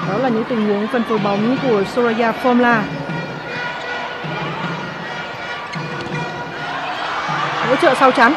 Đó là những tình huống phân phối bóng của Soraya Formula. Hỗ trợ sau chắn.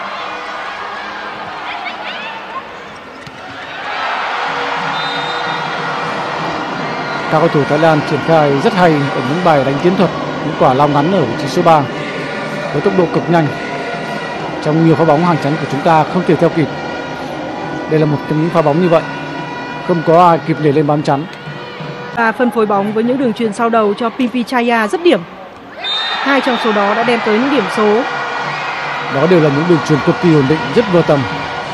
Các cầu thủ Thái Lan triển khai rất hay ở những bài đánh chiến thuật, những quả lao ngắn ở vị trí số 3 với tốc độ cực nhanh. Trong nhiều pha bóng hàng chắn của chúng ta không thể theo kịp. Đây là một trong những pha bóng như vậy, không có ai kịp để lên bám chắn. Và phân phối bóng với những đường chuyền sau đầu cho Pimpi Chaya rất điểm. 2 trong số đó đã đem tới những điểm số. Đó đều là những đường chuyền cực kỳ ổn định, rất vừa tầm.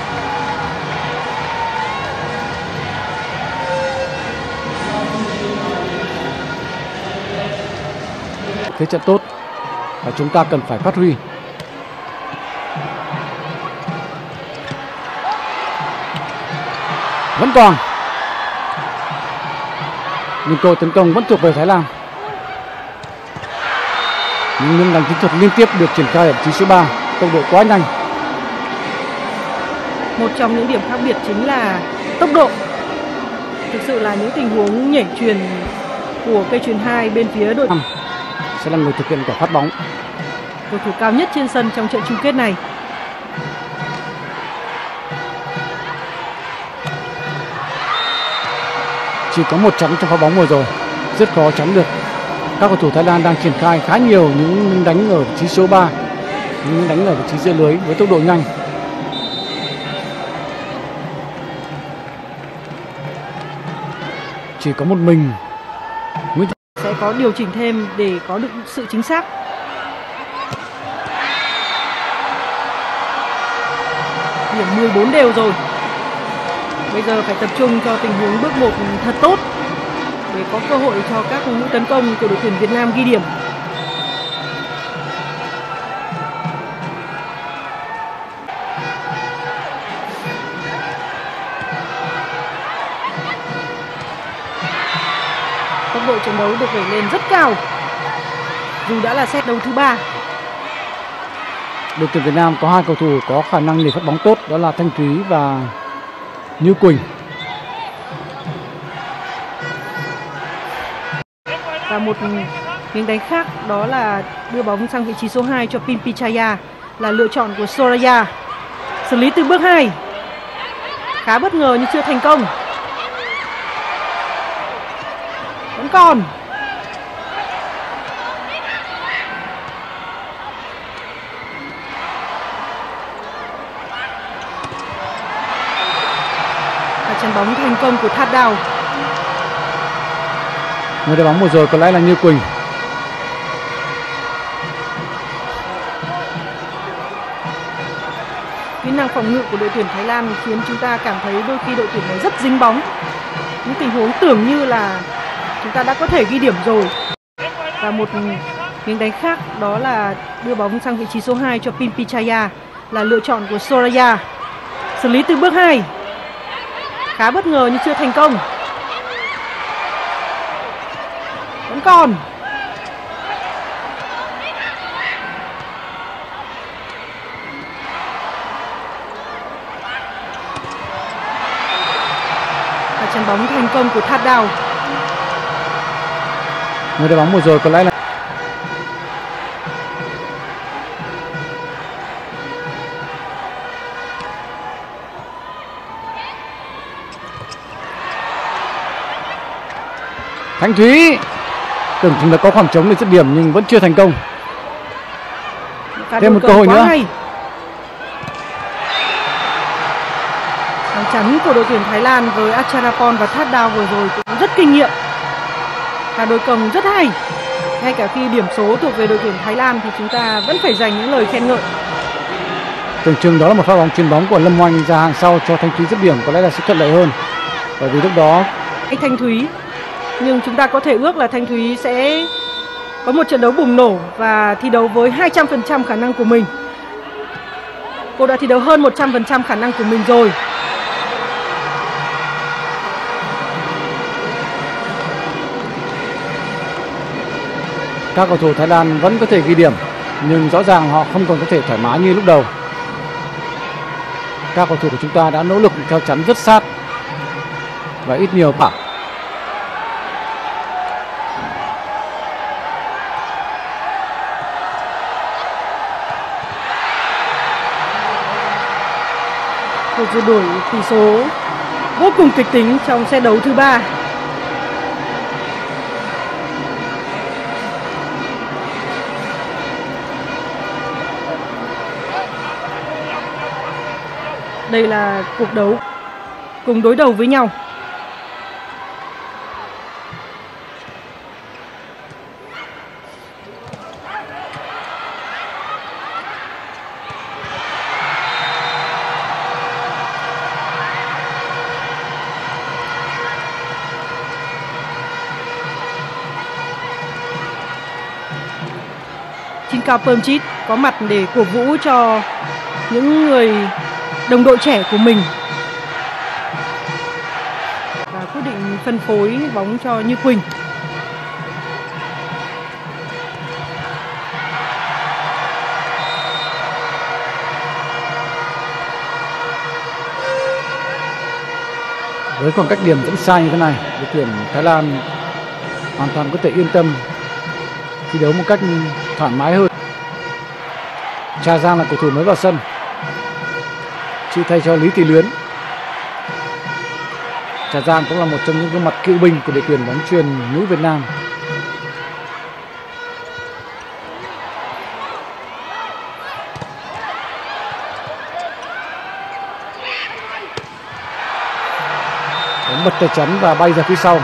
Thế trận tốt và chúng ta cần phải phát huy. Vẫn còn, nhưng cơ hội tấn công vẫn thuộc về Thái Lan. Nhưng đánh chiến thuật liên tiếp được triển khai ở vị trí số 3, tốc độ quá nhanh. Một trong những điểm khác biệt chính là tốc độ. Thực sự là những tình huống nhảy chuyền của cây chuyền 2 bên phía đội sẽ là người thực hiện quả phát bóng. Cầu thủ cao nhất trên sân trong trận chung kết này. Chỉ có một chắn trong pha bóng vừa rồi, rất khó chắn được. Các cầu thủ Thái Lan đang triển khai khá nhiều những đánh ở vị trí số 3, những đánh ở vị trí giữa lưới với tốc độ nhanh. Chỉ có một mình sẽ có điều chỉnh thêm để có được sự chính xác. Điểm 14 đều rồi. Bây giờ phải tập trung cho tình huống bước 1 thật tốt để có cơ hội cho các mũi tấn công của đội tuyển Việt Nam ghi điểm. Tốc độ trận đấu được đẩy lên rất cao dù đã là set đấu thứ 3. Đội tuyển Việt Nam có 2 cầu thủ có khả năng để phát bóng tốt, đó là Thanh Thúy và Như Quỳnh. Và một miếng đánh khác đó là đưa bóng sang vị trí số 2 cho Pimpi Chaya là lựa chọn của Soraya. Xử lý từ bước 2. Khá bất ngờ nhưng chưa thành công. Vẫn còn. Và chắn bóng thành công của That Dao. Người đá bóng vừa rồi có lẽ là Như Quỳnh. Kỹ năng phòng ngự của đội tuyển Thái Lan khiến chúng ta cảm thấy đôi khi đội tuyển này rất dính bóng. Những tình huống tưởng như là chúng ta đã có thể ghi điểm rồi. Và một miếng đánh khác đó là đưa bóng sang vị trí số 2 cho Pimpi Chaya là lựa chọn của Soraya. Xử lý từ bước 2. Khá bất ngờ nhưng chưa thành công. Vẫn còn. Và chắn bóng thành công của That Dao. Người đá bóng vừa rồi có lẽ là Thanh Thúy. Tưởng chúng ta có khoảng trống để dứt điểm nhưng vẫn chưa thành công. Thêm một cơ hội nữa. Hàng chắn của đội tuyển Thái Lan với Acharapon và That Dao vừa rồi cũng rất kinh nghiệm. Và đối công rất hay. Ngay cả khi điểm số thuộc về đội tuyển Thái Lan thì chúng ta vẫn phải dành những lời khen ngợi. Tưởng chừng đó là một pha bóng chuyền bóng của Lâm Oanh ra hàng sau cho Thanh Thúy dứt điểm, có lẽ là sẽ thuận lợi hơn. Bởi vì lúc đó Thanh Thúy, nhưng chúng ta có thể ước là Thanh Thúy sẽ có một trận đấu bùng nổ và thi đấu với 200% khả năng của mình. Cô đã thi đấu hơn 100% khả năng của mình rồi. các cầu thủ Thái Lan vẫn có thể ghi điểm, nhưng rõ ràng họ không còn có thể thoải mái như lúc đầu. Các cầu thủ của chúng ta đã nỗ lực theo chắn rất sát và ít nhiều cuộc rượt đuổi tỷ số vô cùng kịch tính trong set đấu thứ 3. Đây là cuộc đấu cùng đối đầu với nhau. Cao Pumchit có mặt để cổ vũ cho những người đồng đội trẻ của mình và quyết định phân phối bóng cho Như Quỳnh. Với khoảng cách điểm vẫn sai như thế này, đội tuyển Thái Lan hoàn toàn có thể yên tâm thi đấu một cách thoải mái hơn. Cha Giang là cầu thủ mới vào sân, chịu thay cho Lý Thị Luyến. Cha Giang cũng là một trong những gương mặt cựu binh của đội tuyển bóng chuyền nữ Việt Nam. Bóng bật tay chắn và bay ra phía sau.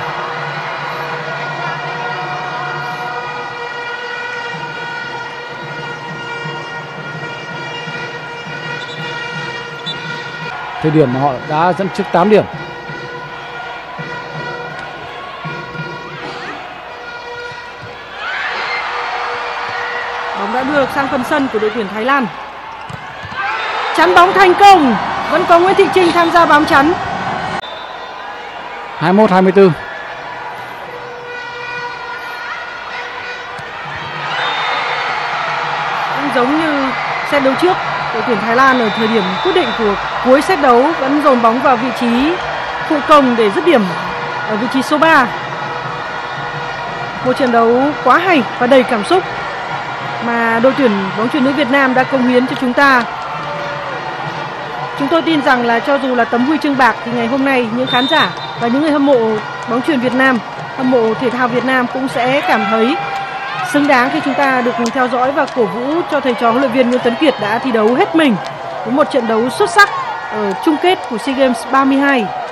Thời điểm mà họ đã dẫn trước 8 điểm. Bóng đã đưa được sang phần sân của đội tuyển Thái Lan. Chắn bóng thành công. Vẫn có Nguyễn Thị Trinh tham gia bám chắn. 21-24. Cũng giống như set đấu trước, đội tuyển Thái Lan ở thời điểm quyết định của cuối set đấu vẫn dồn bóng vào vị trí phụ công để dứt điểm ở vị trí số 3. Một trận đấu quá hay và đầy cảm xúc mà đội tuyển bóng chuyền nữ Việt Nam đã cống hiến cho chúng ta. Chúng tôi tin rằng là cho dù là tấm huy chương bạc thì ngày hôm nay những khán giả và những người hâm mộ bóng chuyền Việt Nam, hâm mộ thể thao Việt Nam cũng sẽ cảm thấy xứng đáng khi chúng ta được theo dõi và cổ vũ cho thầy trò huấn luyện viên Nguyễn Tuấn Kiệt đã thi đấu hết mình với một trận đấu xuất sắc ở chung kết của SEA Games 32.